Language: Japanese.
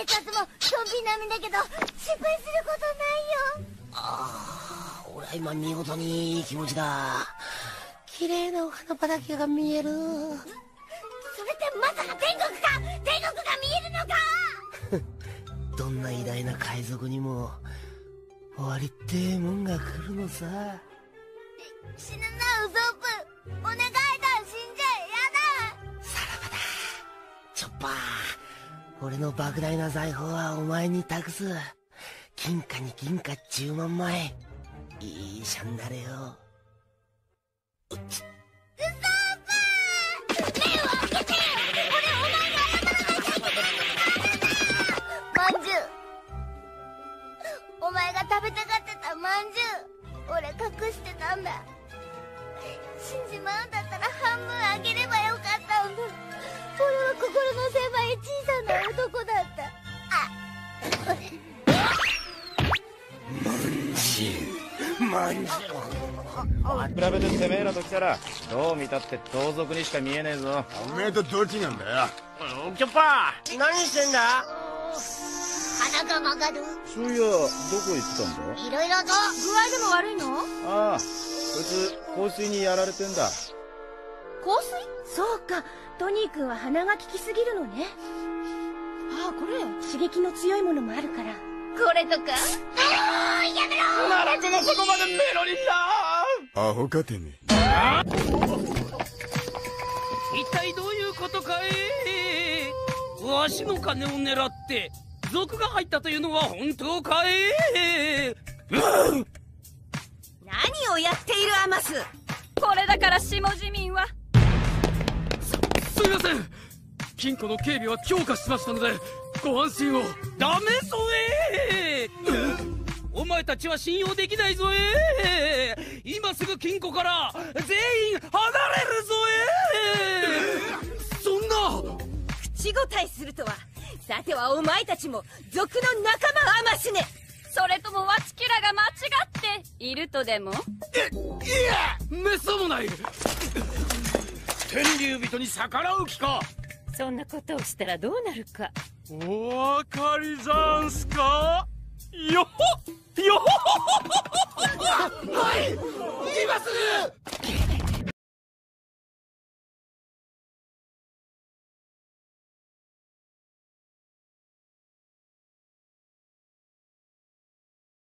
活もゾンビ並みだけど心配することないよ。 ああ、俺は今見事にいい気持ちだ。綺麗なお花畑が見える。 それってまさか天国か。天国が見えるのか。 どんな偉大な海賊にも終わりってもんが来るのさ。 死ぬなウソップ、お願いだ、死んじゃえ。やだ。 さらばだチョッパー。俺の莫大な財宝はお前に託す。金貨に銀貨10万枚。いいシャンだれよ。 ウソップ、目を開けて。俺お前に謝らなきゃいけないまんじゅう。お前が食べたがってたまんじゅう、俺隠してたんだ。死んじまうんだったら半分あげればよかったんだ。俺は心の狭い小さな男だった。 まんじゅう比べててめえらと来たらどう見たって盗賊にしか見えねえぞ。 おめえとどっちなんだよ。 キョッパー、 何してんだ。 鼻が曲がる。 そういや、どこ行ってたんだ。 いろいろと。具合でも悪いの？ ああ、こいつ香水にやられてんだ。 香水？そうか、トニー君は鼻が利きすぎるのね。ああ、これ刺激の強いものもあるから。 これとか。やめろ。 奈落の底までメロリンだ。 アホかてめえ。 一体どういうことかい。わしの金を狙って賊が入ったというのは本当かい。 何をやっているアマス。 これだから下地民は。 すみません、金庫の警備は強化しましたのでご安心を。ダメぞお前たちは信用できないぞ今すぐ金庫から全員離れるぞそんな。 口答えするとは。さてはお前たちも賊の仲間アマスね。 それともわちきらが間違っているとでも。 いや、めっそうもない。天竜人に逆らう気か。 そんなことをしたらどうなるか。 おわかりざんすか。よほよほ。はい、今すぐ